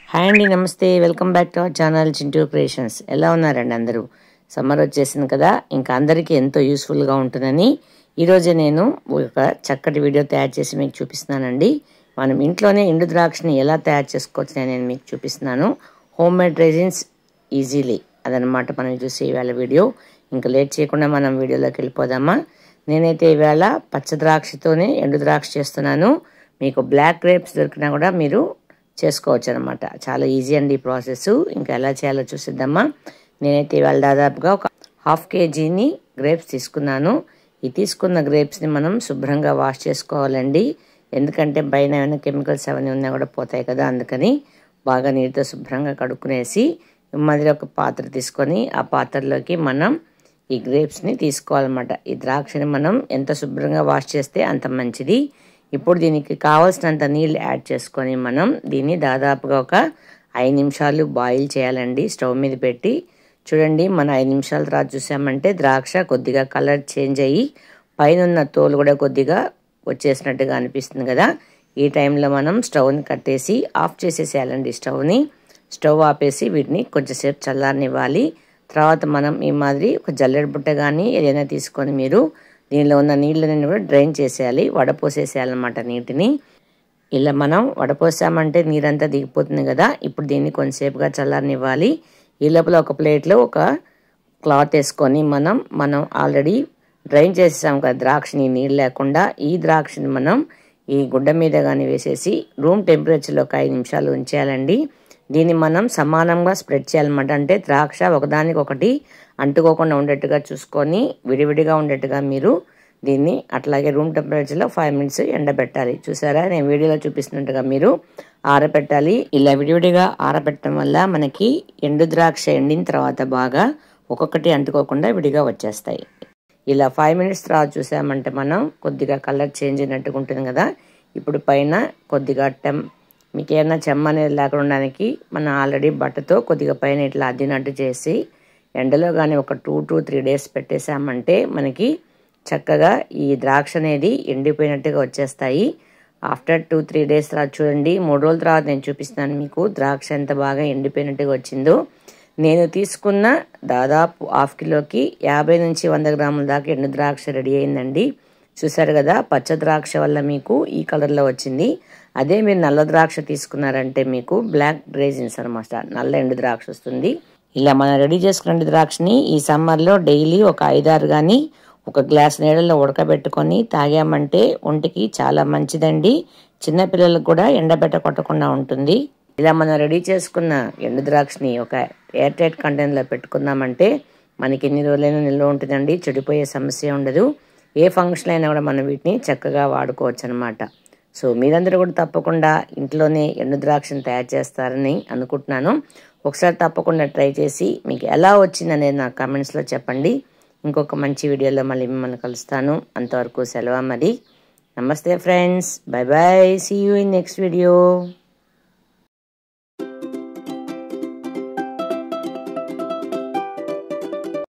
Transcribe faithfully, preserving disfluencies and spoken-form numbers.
Hi అండి, నమస్తే. Welcome back to our channel Chintu creations. ఎలా ఉన్నారండి అందరూ? సమ్మర్ వచ్చేసింది కదా, ఇంకా అందరికీ ఎంతో యూస్ఫుల్గా ఉంటుందని ఈరోజే నేను ఒక చక్కటి వీడియో తయారు చేసి మీకు చూపిస్తున్నానండి. మనం ఇంట్లోనే ఎండు ద్రాక్షని ఎలా తయారు చేసుకోవచ్చు నేను మీకు చూపిస్తున్నాను. హోమ్ మేడ్ రెజిన్స్ ఈజీలీ అదనమాట మనం చూసి ఇవాళ వీడియో. ఇంకా లేట్ చేయకుండా మనం వీడియోలోకి వెళ్ళిపోదామా. నేనైతే ఇవాళ పచ్చ ద్రాక్షతోనే ఎండు ద్రాక్ష చేస్తున్నాను. మీకు బ్లాక్ గ్రేప్స్ దొరికినా కూడా మీరు చేసుకోవచ్చు అనమాట. చాలా ఈజీ అండి ఈ ప్రాసెస్. ఇంకా ఎలా చేయాలో చూసిద్దామా. నేనైతే ఇవాళ దాదాపుగా ఒక హాఫ్ కేజీని గ్రేప్స్ తీసుకున్నాను. ఈ తీసుకున్న గ్రేప్స్ని మనం శుభ్రంగా వాష్ చేసుకోవాలండి. ఎందుకంటే పైన ఏమైనా కెమికల్స్ అవన్నీ ఉన్నా కూడా పోతాయి కదా, అందుకని బాగా నీటితో శుభ్రంగా కడుక్కునేసి మధ్యలో ఒక పాత్ర తీసుకొని ఆ పాత్రలోకి మనం ఈ గ్రేప్స్ని తీసుకోవాలన్నమాట. ఈ ద్రాక్షని మనం ఎంత శుభ్రంగా వాష్ చేస్తే అంత మంచిది. ఇప్పుడు దీనికి కావాల్సినంత నీళ్ళు యాడ్ చేసుకొని మనం దీన్ని దాదాపుగా ఒక ఐదు నిమిషాలు బాయిల్ చేయాలండి స్టవ్ మీద పెట్టి. చూడండి, మన ఐదు నిమిషాల తర్వాత చూసామంటే ద్రాక్ష కొద్దిగా కలర్ చేంజ్ అయ్యి పైన ఉన్న తోలు కూడా కొద్దిగా వచ్చేసినట్టుగా అనిపిస్తుంది కదా. ఈ టైంలో మనం స్టవ్ని కట్టేసి ఆఫ్ చేసేసేయాలండి. స్టవ్ని స్టవ్ ఆపేసి వీటిని కొంచెంసేపు చల్లారనివ్వాలి. తర్వాత మనం ఈ మాదిరి ఒక జల్లెడ బుట్ట కానీ ఏదైనా తీసుకొని మీరు దీనిలో ఉన్న నీళ్ళని కూడా డ్రైన్ చేసేయాలి, వడపోసేసేయాలన్నమాట నీటిని. ఇలా మనం వడపోసామంటే నీరంతా దిగిపోతుంది కదా. ఇప్పుడు దీన్ని కొంచెంసేపుగా చల్లారనివ్వాలి. ఈ లోపల ఒక ప్లేట్లో ఒక క్లాత్ వేసుకొని మనం మనం ఆల్రెడీ డ్రైన్ చేసేసాం కదా ద్రాక్షని నీళ్ళు లేకుండా. ఈ ద్రాక్షని మనం ఈ గుడ్డ మీద కానీ వేసేసి రూమ్ టెంపరేచర్లో ఒక ఐదు నిమిషాలు ఉంచేయాలండి. దీన్ని మనం సమానంగా స్ప్రెడ్ చేయాలన్నమాట. అంటే ద్రాక్ష ఒకదానికి ఒకటి అంటుకోకుండా ఉండేట్టుగా చూసుకొని విడివిడిగా ఉండేట్టుగా మీరు దీన్ని అట్లాగే రూమ్ టెంపరేచర్లో ఫైవ్ మినిట్స్ ఎండబెట్టాలి. చూసారా, నేను వీడియోలో చూపిస్తున్నట్టుగా మీరు ఆరబెట్టాలి. ఇలా విడివిడిగా ఆరబెట్టడం వల్ల మనకి ఎండు ద్రాక్ష ఎండిన తర్వాత బాగా ఒక్కొక్కటి అంటుకోకుండా విడిగా వచ్చేస్తాయి. ఇలా ఫైవ్ మినిట్స్ తర్వాత చూసామంటే మనం కొద్దిగా కలర్ చేంజ్ అయినట్టుగా ఉంటుంది కదా. ఇప్పుడు పైన కొద్దిగా టెం మీకు ఏమైనా చెమ్మ అనేది లేకుండా ఉండడానికి మనం ఆల్రెడీ బట్టతో కొద్దిగా పైన ఇట్లా అద్దినట్టు చేసి ఎండలో కానీ ఒక టూ టు త్రీ డేస్ పెట్టేసామంటే మనకి చక్కగా ఈ ద్రాక్ష అనేది ఎండిపోయినట్టుగా వచ్చేస్తాయి. ఆఫ్టర్ టూ త్రీ డేస్ తర్వాత చూడండి, మూడు రోజుల తర్వాత నేను చూపిస్తాను మీకు ద్రాక్ష ఎంత బాగా ఎండిపోయినట్టుగా వచ్చిందో. నేను తీసుకున్న దాదాపు హాఫ్ కిలోకి యాభై నుంచి వంద గ్రాముల దాకా ఎండు ద్రాక్ష రెడీ అయిందండి. చూసారు కదా, పచ్చ ద్రాక్ష వల్ల మీకు ఈ కలర్లో వచ్చింది. అదే మీరు నల్ల ద్రాక్ష తీసుకున్నారంటే మీకు బ్లాక్ రేజిన్స్ అనమాట, నల్ల ఎండు ద్రాక్ష వస్తుంది. ఇలా మనం రెడీ చేసుకున్న ద్రాక్షని ఈ సమ్మర్లో డైలీ ఒక ఐదారు కానీ ఒక గ్లాస్ నీళ్ళలో ఉడకబెట్టుకొని తాగామంటే ఒంటికి చాలా మంచిదండి. చిన్నపిల్లలకు కూడా ఎండబెట్ట కొట్టకుండా ఉంటుంది. ఇలా మనం రెడీ చేసుకున్న ఎండు ద్రాక్షని ఒక ఎయిర్ టైట్ కంటైనర్లో పెట్టుకున్నామంటే మనకి ఎన్ని రోజులైనా నిల్వ ఉంటుందండి, చెడిపోయే సమస్య ఉండదు. ఏ ఫంక్షన్ అయినా కూడా మనం వీటిని చక్కగా వాడుకోవచ్చు అనమాట. సో మీరందరూ కూడా తప్పకుండా ఇంట్లోనే ఎండు ద్రాక్షను తయారు చేస్తారని అనుకుంటున్నాను. ఒకసారి తప్పకుండా ట్రై చేసి మీకు ఎలా వచ్చింది అనేది నాకు కామెంట్స్లో చెప్పండి. ఇంకొక మంచి వీడియోలో మళ్ళీ మిమ్మల్ని కలుస్తాను. అంతవరకు సెలవు మరి. నమస్తే friends, bye bye, see you in next video.